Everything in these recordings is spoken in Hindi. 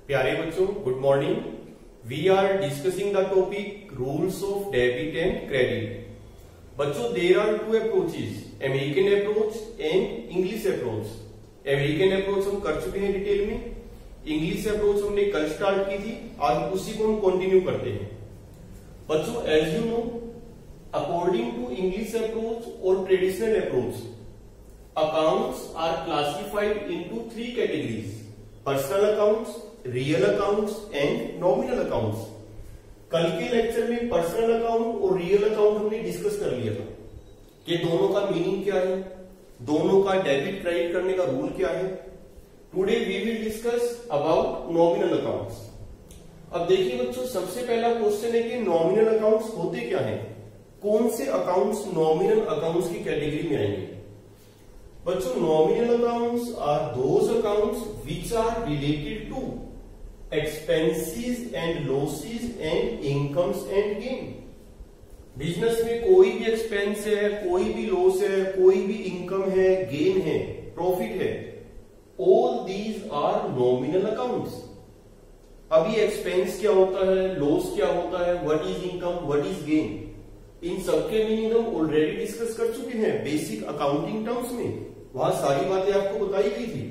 प्यारे बच्चों, good morning. We are discussing the topic rules of debit and credit. बच्चों, there are two approaches, American approach and English approach. American approach हम कर चुके हैं डिटेल में, इंग्लिश अप्रोच हमने कल स्टार्ट की थी, आज उसी को हम कंटिन्यू करते हैं। बच्चों, as you know, according to English approach और traditional approach, accounts are classified into 3 categories: personal accounts, real accounts and nominal accounts. कल के लेक्चर में पर्सनल अकाउंट और रियल अकाउंट हमने डिस्कस कर लिया था कि दोनों का मीनिंग क्या है, दोनों का डेबिट क्रेडिट करने का रूल क्या है। Today we will discuss about nominal accounts. अब देखिए बच्चों, सबसे पहला क्वेश्चन है कि नॉमिनल अकाउंट्स होते क्या हैं, कौन से अकाउंट्स नॉमिनल अकाउंट्स की कैटेगरी में आएंगे। बच्चों, nominal accounts are those accounts which are related to expenses and losses and incomes and gain. Business में कोई भी एक्सपेंस है, कोई भी लॉस है, कोई भी इनकम है, गेन है, प्रॉफिट है, all these are nominal accounts. अभी एक्सपेंस क्या होता है, लॉस क्या होता है, what is income, what is gain, इन सबके मीनिंग हम ऑलरेडी डिस्कस कर चुके हैं बेसिक अकाउंटिंग टर्म्स में, वहां सारी बातें आपको बताई गई थी।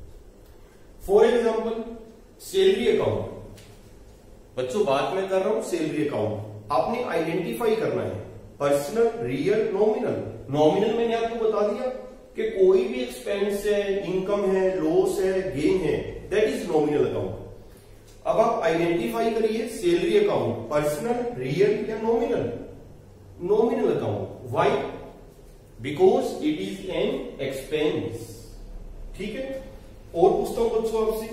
For example, salary account. बच्चों, बात मैं कर रहा हूं सैलरी अकाउंट। आपने आइडेंटिफाई करना है पर्सनल, रियल, नॉमिनल। नॉमिनल मैंने आपको बता दिया कि कोई भी एक्सपेंस है, इनकम है, लॉस है, गेन है, दैट इज नॉमिनल अकाउंट। अब आप आइडेंटिफाई करिए सैलरी अकाउंट पर्सनल, रियल या nominal. Nominal account, why? Because it is an expense. ठीक है। और पूछता हूं बच्चों आपसे,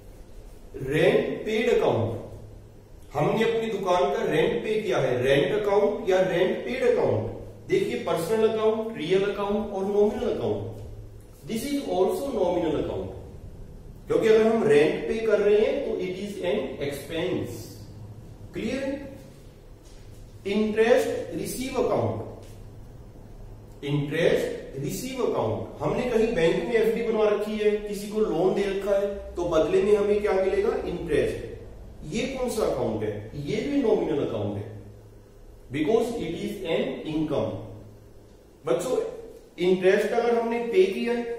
रेंट पेड अकाउंट। हमने अपनी दुकान का रेंट पे किया है, रेंट अकाउंट या रेंट पेड अकाउंट। देखिए, पर्सनल अकाउंट, रियल अकाउंट और nominal account, this is also nominal account, क्योंकि अगर हम रेंट पे कर रहे हैं तो it is an expense. Clear है। Interest receive account. Interest receive account, हमने कहीं बैंक में एफडी बनवा रखी है, किसी को लोन दे रखा है, तो बदले में हमें क्या मिलेगा, इंटरेस्ट। ये कौन सा अकाउंट है, ये भी नॉमिनल अकाउंट है, because it is an income. बच्चों, इंटरेस्ट अगर हमने पे किया है,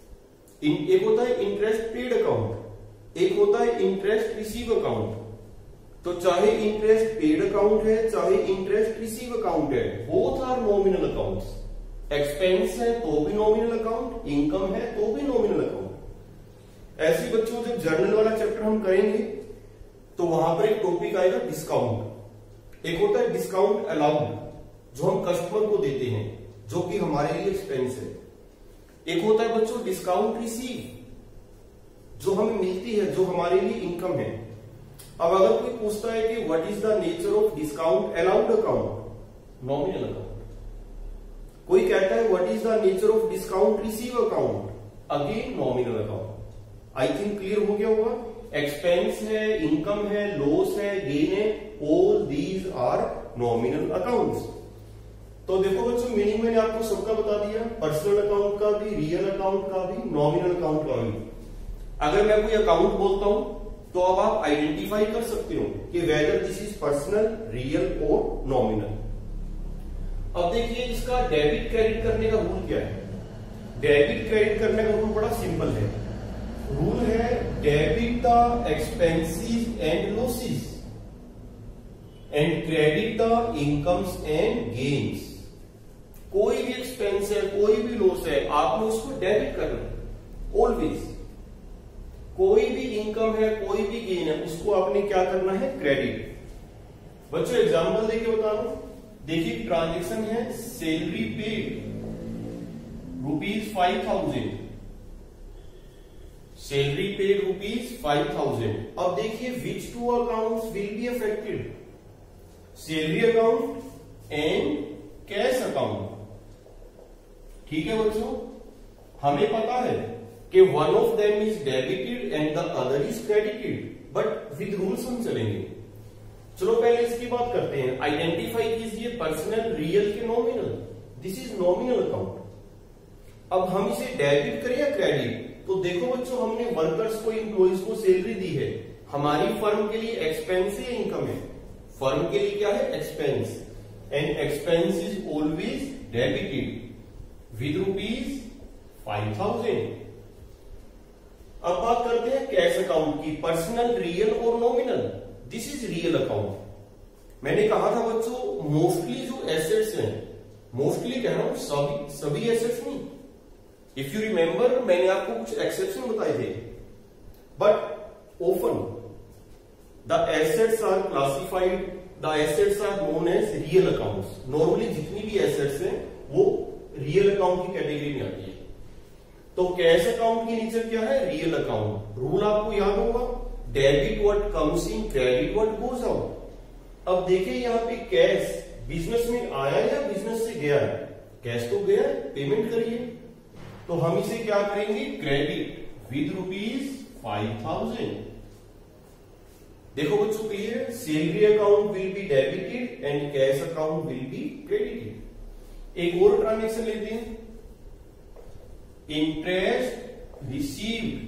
एक होता है इंटरेस्ट पेड अकाउंट, एक होता है इंटरेस्ट रिसीव अकाउंट। तो चाहे इंटरेस्ट पेड अकाउंट है, चाहे इंटरेस्ट रिसीव अकाउंट है, both are nominal accounts. Expense है तो भी नॉमिनल अकाउंट, इनकम है तो भी नॉमिनल अकाउंट। ऐसे बच्चों, जब जर्नल वाला चैप्टर हम करेंगे तो वहां पर एक टॉपिक आएगा डिस्काउंट। एक होता है डिस्काउंट अलाउड, जो हम कस्टमर को देते हैं, जो कि हमारे लिए एक्सपेंस है। एक होता है बच्चों डिस्काउंट रिसीव, जो हमें मिलती है, जो हमारे लिए इनकम है। अब अगर कोई पूछता है कि what is the nature of discount allowed account, nominal account. कोई कहता है what is the nature of discount receive account, again nominal account. I think clear हो गया होगा। एक्सपेंस है, इनकम है, लॉस है, गेन है, all these are nominal accounts. तो देखो बच्चों, मीनिंग मैंने आपको सबका बता दिया, पर्सनल अकाउंट का भी, रियल अकाउंट का भी, नॉमिनल अकाउंट का भी। अगर मैं कोई अकाउंट बोलता हूं तो अब आप आइडेंटिफाई कर सकते हो कि whether this is personal, real और नॉमिनल। अब देखिए, इसका डेबिट क्रेडिट करने का रूल क्या है। डेबिट क्रेडिट करने का रूल बड़ा सिंपल है। रूल है debit the expenses and losses and credit the incomes and gains. कोई भी एक्सपेंस है, कोई भी लॉस है, आपने उसको डेबिट करना है ऑलवेज। कोई भी इनकम है, कोई भी गेन है, उसको आपने क्या करना है, क्रेडिट। बच्चों, एग्जांपल देके बता रहा हूं। देखिए, ट्रांजेक्शन है सैलरी पेड ₹5000, सैलरी पेड ₹5000। अब देखिए, which two accounts will be affected, salary account and cash account. ठीक है बच्चों, हमें पता है कि one of them is debited and the other is credited, but with rules हम चलेंगे। चलो पहले इसकी बात करते हैं। आइडेंटिफाई कीजिए पर्सनल, रियल के nominal. This is nominal account. अब हम इसे डेबिट करें या क्रेडिट, तो देखो बच्चों, हमने वर्कर्स को, एम्प्लॉइज को सैलरी दी है। हमारी फर्म के लिए एक्सपेंस है, इनकम है। फर्म के लिए क्या है? Expense. And expense is always debited with ₹5,000। अब बात करते हैं कैश अकाउंट की। पर्सनल, रियल और nominal. This is real account. मैंने कहा था बच्चों, मोस्टली जो एसेट्स हैं, मोस्टली कह रहा हूं, सभी एसेट्स नहीं। इफ यू रिमेंबर, मैंने आपको कुछ एक्सेप्शन बताए थे। But often the assets are classified, the assets are known as real accounts. Normally जितनी भी एसेट्स हैं वो रियल अकाउंट की कैटेगरी में आती है। तो कैश अकाउंट के नीचे क्या है? Real account. रूल आपको याद होगा, debit what comes in, credit what goes out. अब देखिए यहाँ पे कैश बिजनेस में आया या बिजनेस से गया है? कैश तो गया है, पेमेंट करिए। तो हम इसे क्या करेंगे? Credit with ₹5,000। देखो बच्चों, clear? Salary account will be debited and cash account will be credited. एक और ट्रांजेक्शन लेते हैं। Interest received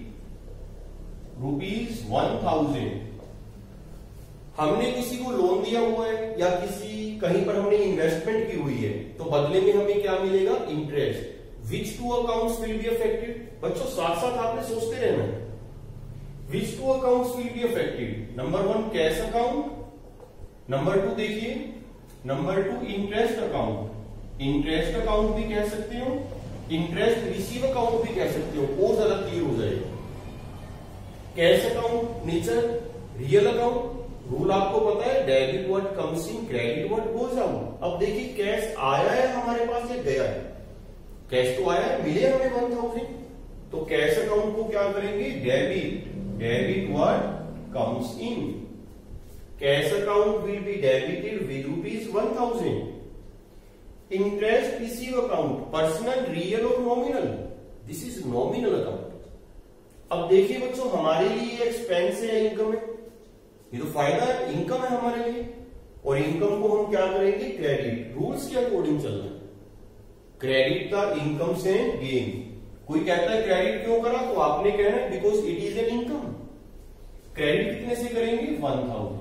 ₹1,000। हमने किसी को लोन दिया हुआ है या कहीं पर हमने इन्वेस्टमेंट की हुई है, तो बदले में हमें क्या मिलेगा? Interest. Which two accounts will be affected? बच्चों साथ साथ आपने सोचते रहना है। Which two accounts will be affected? Number 1 cash account, number 2 देखिए, number 2 interest account. Interest account भी कह सकते हो, इंटरेस्ट रिसीव अकाउंट भी कह सकते हो, और ज्यादा क्लियर हो जाएगा। Cash account nature real account. Rule आपको पता है, debit what comes in, credit what goes out. अब देखिए, कैश आया है हमारे पास या गया है? कैश तो आया है, मिले हमें 1,000। तो कैश अकाउंट को क्या करेंगे? Debit what comes in. Cash account will be debited with ₹1,000। Interest receive account, personal, real और nominal. This is nominal account. अब देखिए बच्चों, हमारे लिए एक्सपेंस है या इनकम है? ये तो फायदा है, इनकम है हमारे लिए। और इनकम को हम क्या करेंगे? क्रेडिट। रूल्स के अकॉर्डिंग चलना है। Credit the incomes and gain. कोई कहता है क्रेडिट क्यों करा, तो आपने कहना है because it is an income. Credit कितने से करेंगे? 1,000।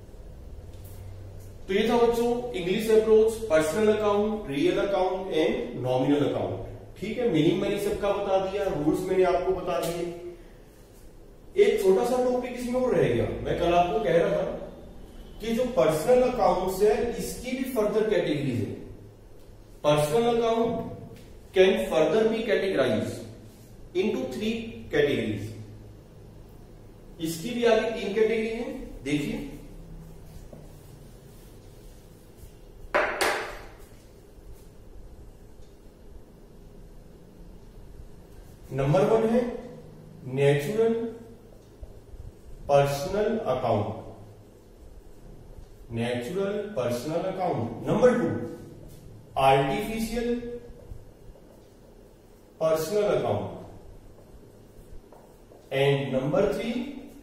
तो ये था बच्चों English approach, personal account, real account and nominal account. ठीक है, मीनिंग मैंने सबका बता दिया, रूल्स मैंने आपको बता दिए। एक छोटा सा टॉपिक इसमें और रह गया। मैं कल आपको कह रहा था कि जो पर्सनल अकाउंट्स है, इसकी भी फर्दर कैटेगरीज है। Personal account can further be categorise into 3 categories. इसकी भी आगे 3 कैटेगरी है, देखिए। नंबर 1 है natural personal account. Natural personal account. Number 2 artificial personal account. And number 3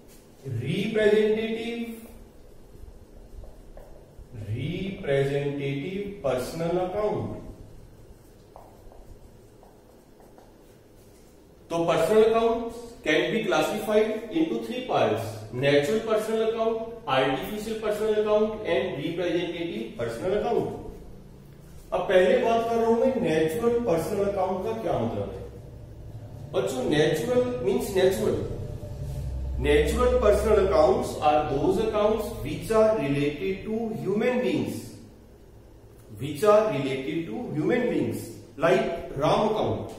representative personal account. तो personal account can be classified into 3 parts: natural personal account, artificial personal account and representative personal account. अब पहले बात कर रहा हूं मैं नेचुरल पर्सनल अकाउंट का क्या मतलब है। बच्चों natural means natural. Natural personal accounts are those accounts which are related to human beings, like Ram account,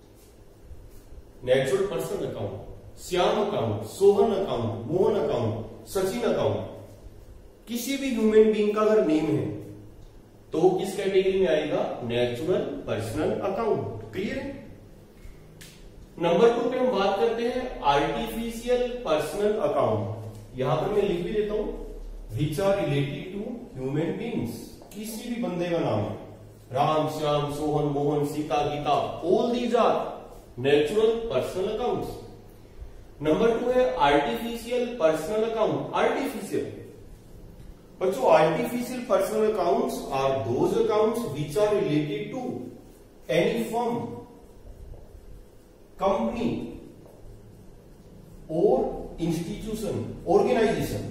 natural personal account, Shyam account, Sohan account, Mohan account, Sachin account. किसी भी ह्यूमन बींग का अगर नेम है तो किस कैटेगरी में आएगा? Natural personal account. क्लियर है? नंबर 2 पे हम बात करते हैं आर्टिफिशियल पर्सनल अकाउंट। यहां पर मैं लिख भी देता हूं, which are related to human beings. किसी भी बंदे का नाम है, Ram, Shyam, Sohan, Mohan, Sita, Gita, all these are natural personal accounts. Number 2 है आर्टिफिशियल पर्सनल अकाउंट। आर्टिफिशियल बच्चों, artificial personal accounts are those accounts which are related to any firm, company और इंस्टीट्यूशन, ऑर्गेनाइजेशन।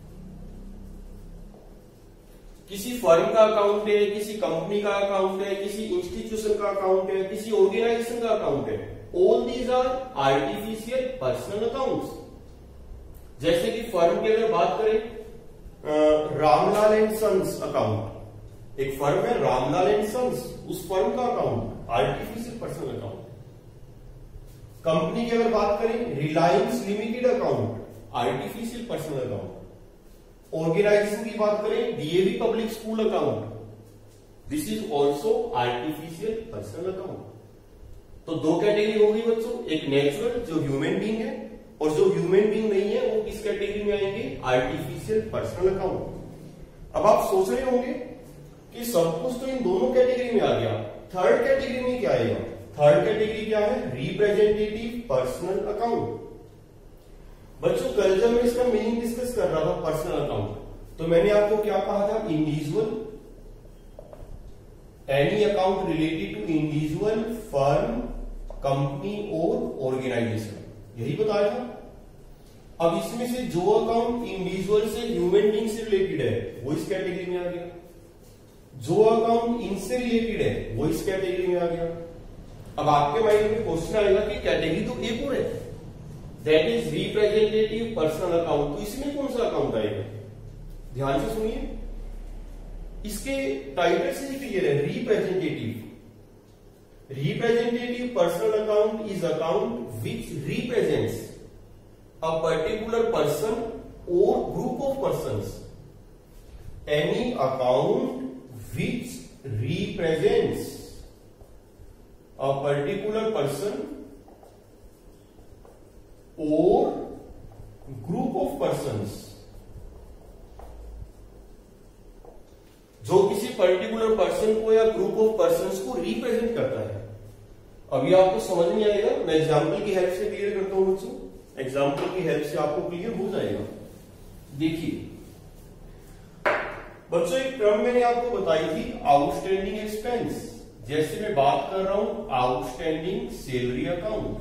किसी फर्म का अकाउंट है, किसी कंपनी का अकाउंट है, किसी इंस्टीट्यूशन का अकाउंट है, किसी ऑर्गेनाइजेशन का अकाउंट है। All these are artificial personal accounts. जैसे कि फर्म की अगर बात करें, रामलाल एंड सन्स अकाउंट, एक फर्म है रामलाल एंड सन्स, उस फर्म का account artificial personal account. Company की अगर बात करें, Reliance limited account, artificial personal account. Organisation की बात करें, DAV public school account, this is also artificial personal account. तो दो कैटेगरी होगी बच्चों, एक नेचुरल जो ह्यूमन बीइंग है, और जो ह्यूमन बीइंग नहीं है वो किस कैटेगरी में आएंगे, आर्टिफिशियल पर्सनल अकाउंट। अब आप सोच रहे होंगे कि सब कुछ तो इन दोनों कैटेगरी में आ गया, थर्ड कैटेगरी में क्या आएगा? थर्ड कैटेगरी क्या है? Representative personal account. बच्चों कल जब मैं इसका मीनिंग डिस्कस कर रहा था पर्सनल अकाउंट, तो मैंने आपको क्या कहा था? Individual, any account related to individual, firm, company और ऑर्गेनाइजेशन, यही बताया था। अब इसमें से जो अकाउंट इंडिविजुअल से, ह्यूमन बीइंग से रिलेटेड है, वो इस कैटेगरी में आ गया। जो अकाउंट इनसे रिलेटेड है वो इस कैटेगरी में आ गया। अब आपके माइंड में क्वेश्चन आएगा कि कैटेगरी तो एक और है, that is representative personal account, तो इसमें कौन सा अकाउंट आएगा? ध्यान से सुनिए, इसके टाइटल से ही क्लियर है, representative. Representative personal account is account which represents a particular person or group of persons. Any account which represents a particular person or group of persons. जो किसी पर्टिकुलर पर्सन को या ग्रुप ऑफ पर्संस को रिप्रेजेंट करता है। अभी आपको समझ नहीं आएगा, मैं एग्जांपल की हेल्प से क्लियर करता हूं बच्चों, एग्जांपल की हेल्प से आपको क्लियर हो जाएगा। देखिए बच्चों, एक टर्म मैंने आपको बताई थी आउटस्टैंडिंग एक्सपेंस। जैसे मैं बात कर रहा हूं आउटस्टैंडिंग सैलरी अकाउंट।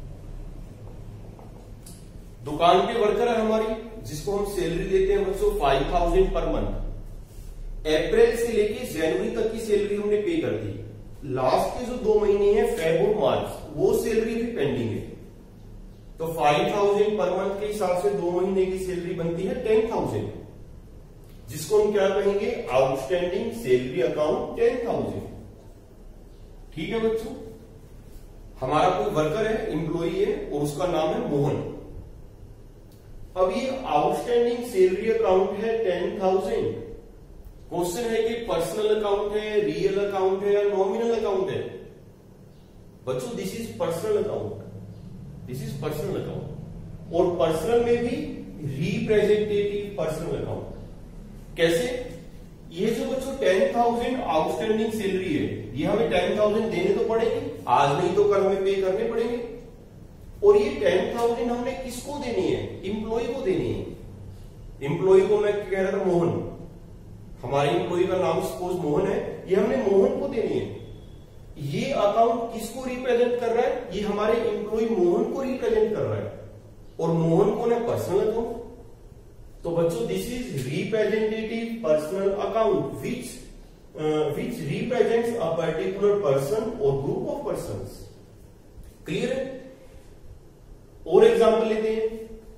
दुकान पे वर्कर है हमारी, जिसको हम सैलरी देते हैं बच्चों 5000 पर मंथ। अप्रैल से लेके जनवरी तक की सैलरी हमने पे कर दी। लास्ट के जो 2 महीने हैं फेब और मार्च, वो सैलरी भी पेंडिंग है। तो 5000 पर मंथ के हिसाब से 2 महीने की सैलरी बनती है 10,000, जिसको हम क्या कहेंगे? Outstanding salary account 10,000। ठीक है बच्चों, हमारा कोई वर्कर है, एम्प्लॉई है, और उसका नाम है मोहन। अब ये आउटस्टैंडिंग सैलरी अकाउंट है 10,000। क्वेश्चन है कि पर्सनल अकाउंट है, रियल अकाउंट है या नॉमिनल अकाउंट है? बच्चों this is personal account, this is personal account. और पर्सनल में भी रिप्रेजेंटेटिव पर्सनल अकाउंट। कैसे? ये जो बच्चों 10,000 आउटस्टैंडिंग सैलरी है, ये हमें 10,000 देने तो पड़ेंगे, आज नहीं तो कल हमें पे करने पड़ेंगे। और ये 10,000 हमने किसको देनी है? एम्प्लॉय को देनी है। एम्प्लॉय को मैं कह रहा था मोहन, हमारे एम्प्लॉय का नाम सपोज मोहन है, ये हमने मोहन को देनी है। ये अकाउंट किसको रिप्रेजेंट कर रहा है? ये हमारे एम्प्लॉय मोहन को रिप्रेजेंट कर रहा है। और मोहन को ना पर्सनल अकाउंट। तो बच्चों this is representative personal account which represents a particular person और ग्रुप ऑफ पर्संस। क्लियर है? और एग्जांपल लेते हैं,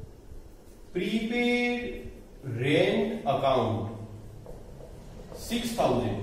प्रीपेड रेंट अकाउंट 6,000।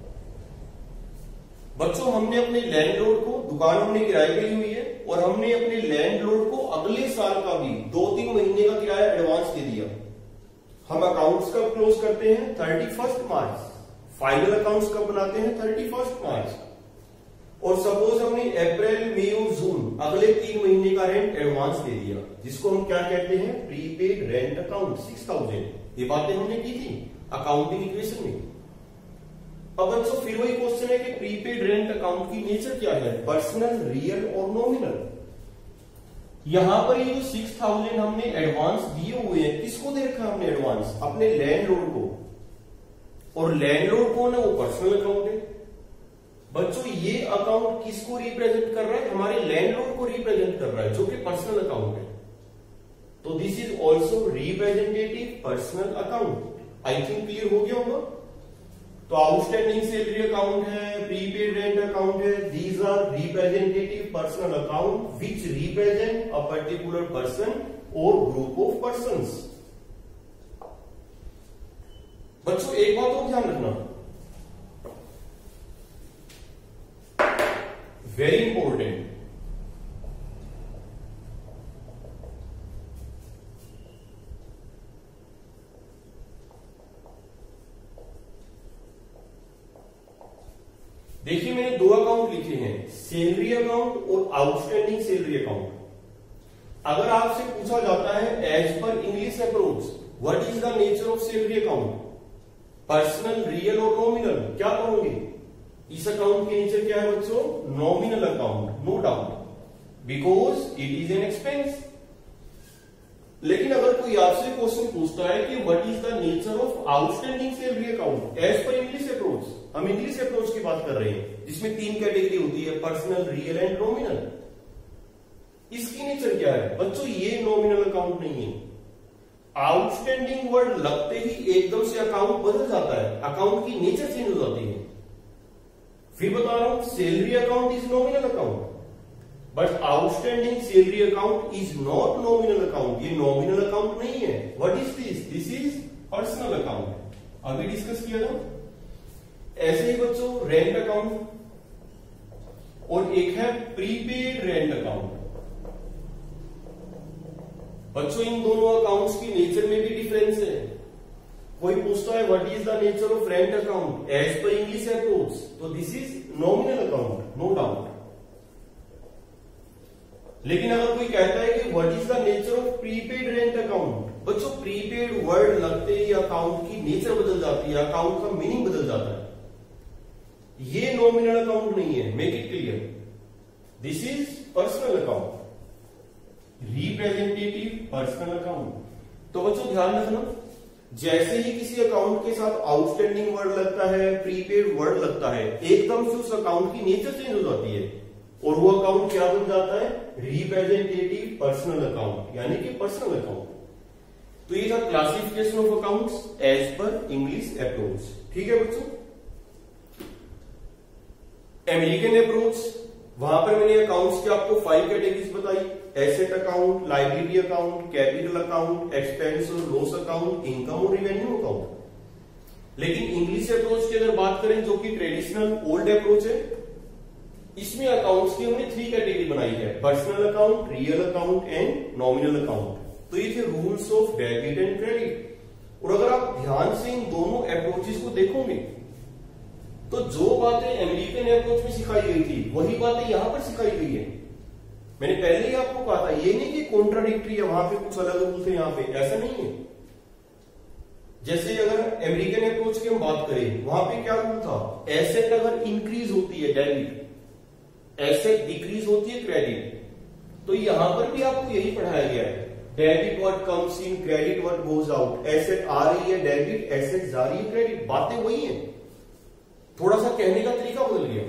बच्चों हमने अपने लैंडलॉर्ड को, दुकान हमने किराए पे ली हुई है, और हमने अपने लैंडलॉर्ड को अगले साल का भी 2-3 महीने का किराया एडवांस दे दिया। हम अकाउंट्स कब क्लोज करते हैं? 31 मार्च। फाइनल अकाउंट्स कब बनाते हैं? 31 मार्च। और सपोज हमने अप्रैल, मई और जून अगले 3 महीने का रेंट एडवांस दे दिया, जिसको हम क्या कहते हैं? Prepaid rent account 6,000। ये बातें हमने की थी अकाउंटिंग इक्वेशन में। अब बच्चों फिर वही क्वेश्चन है कि प्रीपेड रेंट अकाउंट की नेचर क्या है? पर्सनल, रियल और नॉमिनल। यहां पर ये जो 6,000 हमने एडवांस दिए हुए हैं, किसको दे रखा है हमने एडवांस? अपने लैंडलॉर्ड को। और लैंडलॉर्ड कौन है? वो पर्सनल अकाउंट है। बच्चों ये अकाउंट किसको रिप्रेजेंट कर रहा है? हमारे लैंडलॉर्ड को रिप्रेजेंट कर रहा है, जो कि पर्सनल अकाउंट है। तो this is also representative personal account. I think clear हो गया होगा। तो आउटस्टैंडिंग सैलरी अकाउंट है, प्रीपेड रेंट अकाउंट है, these are representative personal account which represent a particular person और ग्रुप ऑफ पर्संस। बच्चों एक बात और ध्यान रखना, वेरी इंपॉर्टेंट। देखिए मैंने दो अकाउंट लिखे हैं, सैलरी अकाउंट और आउटस्टैंडिंग सैलरी अकाउंट। अगर आपसे पूछा जाता है as per English approach what is the nature of salary account, personal, real और नॉमिनल, क्या कहोगे? इस अकाउंट के नेचर क्या है बच्चों? Nominal account, no doubt, because it is an expense. लेकिन अगर कोई आपसे क्वेश्चन पूछता है कि what is the nature of outstanding salary account as per English approach, हम इंग्लिश अप्रोच की बात कर रहे हैं जिसमें तीन कैटेगरी होती है, पर्सनल, रियल एंड नॉमिनल। इसकी नेचर क्या है बच्चों? ये नॉमिनल अकाउंट नहीं है। आउटस्टैंडिंग वर्ड लगते ही एकदम से अकाउंट बदल जाता है, अकाउंट की नेचर चेंज हो जाती है। फिर बता रहा हूं, salary account is nominal account but outstanding salary account is not nominal account. ये नॉमिनल अकाउंट नहीं है। What is this? This is personal account. अभी डिस्कस किया था। ऐसे ही बच्चों रेंट अकाउंट और एक है प्रीपेड रेंट अकाउंट। बच्चों इन दोनों अकाउंट्स की नेचर में भी डिफरेंस है। कोई पूछता है what is the nature of rent account as per English approach, तो this is nominal account, no doubt. लेकिन अगर कोई कहता है कि what is the nature of prepaid rent account, बच्चों प्रीपेड वर्ड लगते ही अकाउंट की नेचर बदल जाती है, अकाउंट का मीनिंग बदल जाता है। ये नॉमिनल अकाउंट नहीं है, make it clear. This is personal account, representative personal account. तो बच्चों ध्यान रखना, जैसे ही किसी अकाउंट के साथ आउटस्टैंडिंग वर्ड लगता है, प्रीपेड वर्ड लगता है, एकदम से उस अकाउंट की नेचर चेंज हो जाती है और वो अकाउंट क्या बन जाता है? रिप्रेजेंटेटिव पर्सनल अकाउंट, यानी कि पर्सनल अकाउंट। तो ये था classification of accounts as per English approach. ठीक है बच्चों। अमेरिकन अप्रोच, वहां पर मैंने अकाउंट्स की आपको 5 कैटेगरीज बताई, asset account, liability account, capital account, expense और लॉस अकाउंट, इनकम और रिवेन्यू अकाउंट। लेकिन इंग्लिश अप्रोच की अगर बात करें जो कि ट्रेडिशनल ओल्ड अप्रोच है, इसमें अकाउंट्स की हमने 3 कैटेगरी बनाई है, personal account, real account and nominal account. तो ये थे rules of debit and credit. और अगर आप ध्यान से इन दोनों अप्रोचेस को देखोगे तो जो बातें अमेरिकन अप्रोच में सिखाई गई थी वही बातें यहां पर सिखाई गई है। मैंने पहले ही आपको कहा था, ये नहीं कि कॉन्ट्राडिक्टरी है, वहां पे कुछ अलग रूल थे, यहां पे ऐसा नहीं है। जैसे अगर अमेरिकन अप्रोच की हम बात करें, वहां पे क्या रूल था? एसेट अगर इंक्रीज होती है डेबिट, एसेट डिक्रीज होती है क्रेडिट। तो यहां पर भी आपको यही पढ़ाया गया है, debit what comes in, credit what goes out. Asset आ रही है डेबिट, एसेट जा रही है क्रेडिट, बातें वही है, थोड़ा सा कहने का तरीका बदल गया।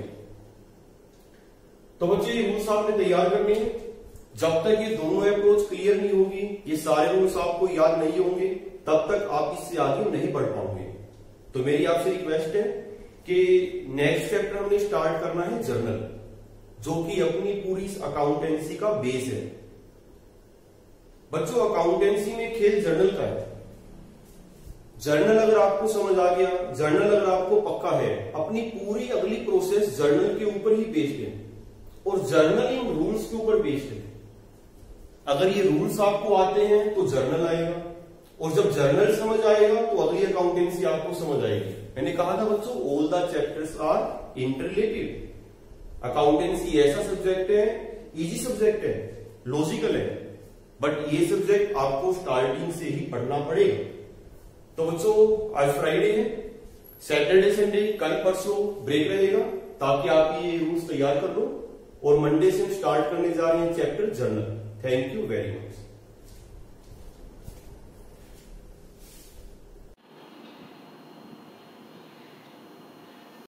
तो बच्चे ये रूल्स आपने तैयार करने हैं। जब तक ये दोनों अप्रोच क्लियर नहीं होगी, ये सारे रूल्स आपको याद नहीं होंगे, तब तक आप इससे आगे नहीं बढ़ पाओगे। तो मेरी आपसे रिक्वेस्ट है कि नेक्स्ट चैप्टर हमने स्टार्ट करना है जर्नल, जो कि अपनी पूरी अकाउंटेंसी का बेस है। बच्चों अकाउंटेंसी में खेल जर्नल का है। जर्नल अगर आपको समझ आ गया, जर्नल अगर आपको पक्का है, अपनी पूरी अगली प्रोसेस जर्नल के ऊपर ही बेस्ड है और जर्नल इन रूल्स के ऊपर बेस्ड है। अगर ये रूल्स आपको आते हैं तो जर्नल आएगा, और जब जर्नल समझ आएगा तो अगली अकाउंटेंसी आपको समझ आएगी। मैंने कहा था बच्चों, all the chapters are interrelated. Accountancy ऐसा सब्जेक्ट है, इजी सब्जेक्ट है, लॉजिकल है, बट ये सब्जेक्ट आपको स्टार्टिंग से ही पढ़ना पड़ेगा। तो बच्चों आज फ्राइडे है, सैटरडे संडे कल परसों ब्रेक रहेगा ताकि आप ये रूल्स तैयार कर लो, और मंडे से स्टार्ट करने जा रहे हैं chapter journal. Thank you very much.